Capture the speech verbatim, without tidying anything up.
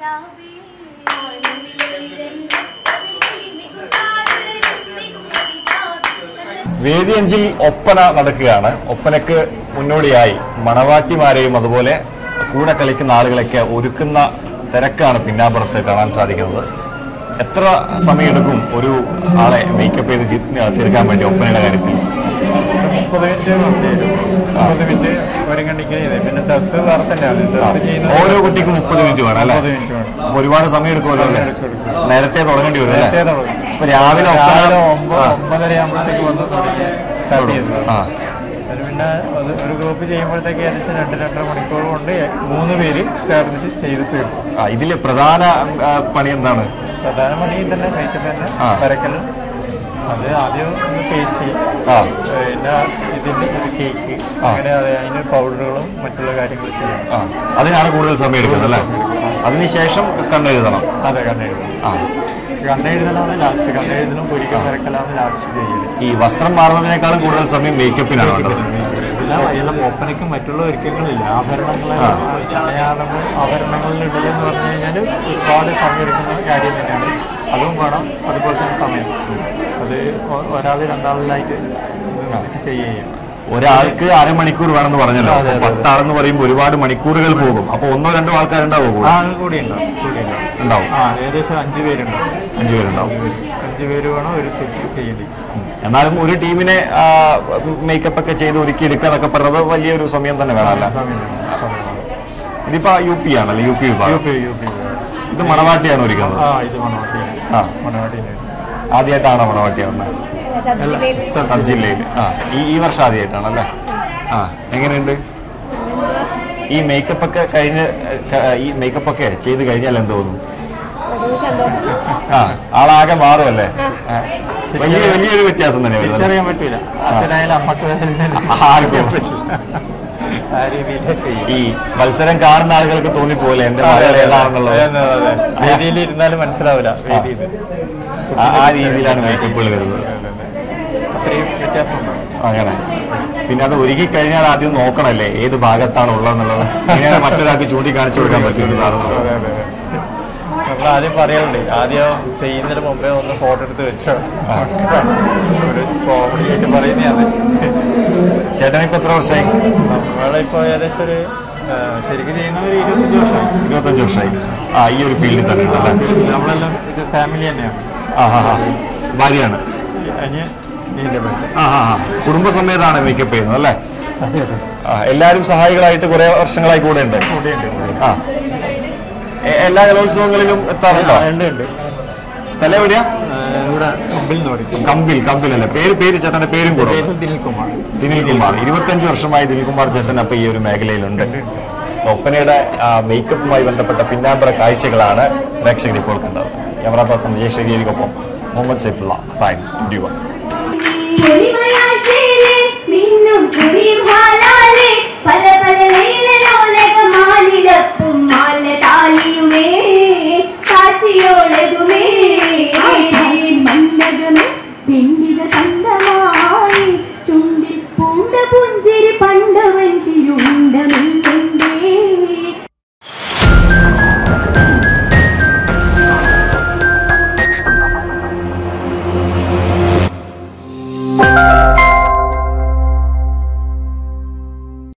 വേദി അഞ്ചിൽ ഒപ്പന നടക്കുകയാണ്. ഒപ്പനക്ക് മുന്നോടിയായി മണവാട്ടിമാരെയും അതുപോലെ കൂടെ കളിക്കുന്ന ആളുകളൊക്കെ ഒരുക്കുന്ന തിരക്കാണ് പിന്നാമ്പുറത്ത് കാണാൻ സാധിക്കുന്നത്. എത്ര സമയമെടുക്കും ഒരു ആളെ മേക്കപ്പ് ചെയ്ത് തീർക്കാൻ വേണ്ടി ഒപ്പനയുടെ കാര്യത്തിൽ? ഓരോ കുട്ടിക്കും മുപ്പത് മിനിറ്റ് വേണം അല്ലെ? ഒരുപാട് സമയം എടുക്കുമല്ലോ അല്ലേ? നേരത്തെ തുടങ്ങേണ്ടി വരും അല്ലേ? ഇപ്പൊ രാവിലെ ഒമ്പതര ആകുമ്പോഴത്തേക്ക് വന്ന് ആ പിന്നെ ഒരു ഗ്രൂപ്പ് ചെയ്യുമ്പോഴത്തേക്ക് ഏകദേശം രണ്ട് രണ്ടര മണിക്കൂർ കൊണ്ട് മൂന്ന് പേര് ചേർന്നിട്ട് ചെയ്ത് തീർക്കും. ഇതില് പ്രധാന പണി എന്താണ്? പ്രധാന പണി തന്നെ മേക്കപ്പ് തന്നെ വരക്കൽ. അത് ആദ്യം ഒന്ന് പേസ്റ്റ് ചെയ്യും, പിന്നെ ഇതിന്റെ കേക്ക് അങ്ങനെ അതിന് പൗഡറുകളും മറ്റുള്ള കാര്യങ്ങളും ചെയ്യണം. അതിനാണ് കൂടുതൽ സമയം എടുക്കുന്നത് അല്ലേ? അതിനുശേഷം കണ്ണെഴുതണം. അതെ, കണ്ണെഴുതണം. ആ കണ്ണെഴുതലാണ് ലാസ്റ്റ്. കണ്ണെഴുതലും പൊരിക്കൽ വരക്കലാണ് ലാസ്റ്റ് ചെയ്യല്. ഈ വസ്ത്രം മാറുന്നതിനേക്കാളും കൂടുതൽ സമയം മേക്കപ്പിനാണ് വേണ്ടത്. എല്ലാം ഒപ്പനയ്ക്കും മറ്റുള്ള ഒരുക്കങ്ങളില്ല. ആഭരണങ്ങൾ അടയാളങ്ങൾ ആഭരണങ്ങളിൽ ഇടലെന്ന് പറഞ്ഞു കഴിഞ്ഞാൽ ഒരുപാട് സമയം എടുക്കുന്ന കാര്യം തന്നെയാണ്. അതും വേണം, അതുപോലെ തന്നെ സമയം. അത് ഒരാൾ രണ്ടാളിലായിട്ട് ചെയ്യുകയാണ്. ഒരാൾക്ക് അരമണിക്കൂർ വേണമെന്ന് പറഞ്ഞല്ലോ. പത്താളെന്ന് പറയുമ്പോൾ ഒരുപാട് മണിക്കൂറുകൾ പോകും. അപ്പൊ ഒന്നോ രണ്ടോ ആൾക്കാരുണ്ടാവും കൂടി ഉണ്ടാവും. ഏകദേശം അഞ്ചു പേരുണ്ടാവും. അഞ്ചു പേരുണ്ടാവും. അഞ്ചു പേര് വേണം ഒരു സെറ്റ് ചെയ്യേണ്ടി. എന്നാലും ഒരു ടീമിനെ മേക്കപ്പ് ഒക്കെ ചെയ്ത് ഒരുക്കി എടുക്കുക എന്നൊക്കെ പറഞ്ഞത് വലിയൊരു സമയം തന്നെ വേണമല്ല? ഇതിപ്പോ യു പി ആണല്ലേ? യു പി വിഭാഗം. ഇത് മണവാട്ടിയാണ് ഒരുക്കുന്നത്. ആദ്യമായിട്ടാണോ മണവാട്ടിയാവുന്നത്? സബ് ജില്ലയിൽ. ആ ഈ വർഷം ആദ്യമായിട്ടാണല്ലേ? ആ എങ്ങനെയുണ്ട് ഈ മേക്കപ്പ് ഒക്കെ കഴിഞ്ഞ്? ഈ മേക്കപ്പ് ഒക്കെ ചെയ്ത് കഴിഞ്ഞാൽ എന്ത് തോന്നും? ആ ആളാകെ മാറുമല്ലേ? വലിയ വലിയൊരു വ്യത്യാസം തന്നെ. അറിയാൻ പറ്റൂല ഈ മത്സരം കാണുന്ന ആളുകൾക്ക് തോന്നിപ്പോലെ എന്റെ മകൾ ഏതാണെന്നുള്ളത്. വേദിയിൽ ഇരുന്നാലും മനസ്സിലാവില്ല. ആ രീതിയിലാണ് മേക്കപ്പുകൾ വരുന്നത്. അങ്ങനെ പിന്നെ അത് ഒരുക്കി കഴിഞ്ഞാൽ ആദ്യം നോക്കണല്ലേ ഏത് ഭാഗത്താണ് ഉള്ളതെന്നുള്ളത്. ഇങ്ങനെ മറ്റൊരാൾക്ക് ചൂണ്ടിക്കാണിച്ചു കൊടുക്കാൻ പറ്റുന്നതാണ്. നമ്മൾ ആദ്യം പറയലുണ്ട്, ആദ്യം ചെയ്യുന്നതിന് മുമ്പേ ഒന്ന് ഫോട്ടോ എടുത്ത് വെച്ചോ. ഒരു കോമഡി ആയിട്ട് പറയുന്നതാണ്. ചേട്ടൻ ഇപ്പൊ എത്ര വർഷമായി? നമ്മളെ ഇപ്പൊ ഏകദേശം ഒരു ശരിക്കും ചെയ്യുന്ന ഒരു ഇരുപത്തഞ്ച് വർഷമായി. ഇരുപത്തഞ്ച് വർഷമായി. ആ ഈ ഒരു ഫീൽഡിൽ തന്നെ നമ്മളെല്ലാം ഇത് ഫാമിലി തന്നെയാണ്. ആ ഹാ ഹാ ഭാര്യയാണ്. ആ ഹാ ഹാ കുടുംബസമേതാണ് മേക്കപ്പ് ചെയ്യുന്നത് അല്ലേ? ആ എല്ലാവരും സഹായികളായിട്ട് കുറെ വർഷങ്ങളായി കൂടെ ഉണ്ട്. ആ എല്ലാ കലോത്സവങ്ങളിലും എത്താറുണ്ടോ? സ്ഥലം എവിടെയാ? കമ്പിൽ. കമ്പിലല്ലേ? പേര് പേര് ചേട്ടന്റെ പേരും കൂടെ? ദിനിൽകുമാർ. ദിനിൽകുമാർ. ഇരുപത്തഞ്ച് വർഷമായി ദിനിൽകുമാർ ചേട്ടൻ അപ്പൊ ഈ ഒരു മേഖലയിലുണ്ട്. ഒപ്പനയുടെ മേക്കപ്പുമായി ബന്ധപ്പെട്ട പിന്നാമ്പറ കാഴ്ചകളാണ് പ്രേക്ഷകർ ഇപ്പോൾ കണ്ടത്. ക്യാമറ പേഴ്സൺ ജയശ്രീരിക്കൊപ്പം മുഹമ്മദ് സൈഫുള്ള, പ്രൈം ന്യൂസ്.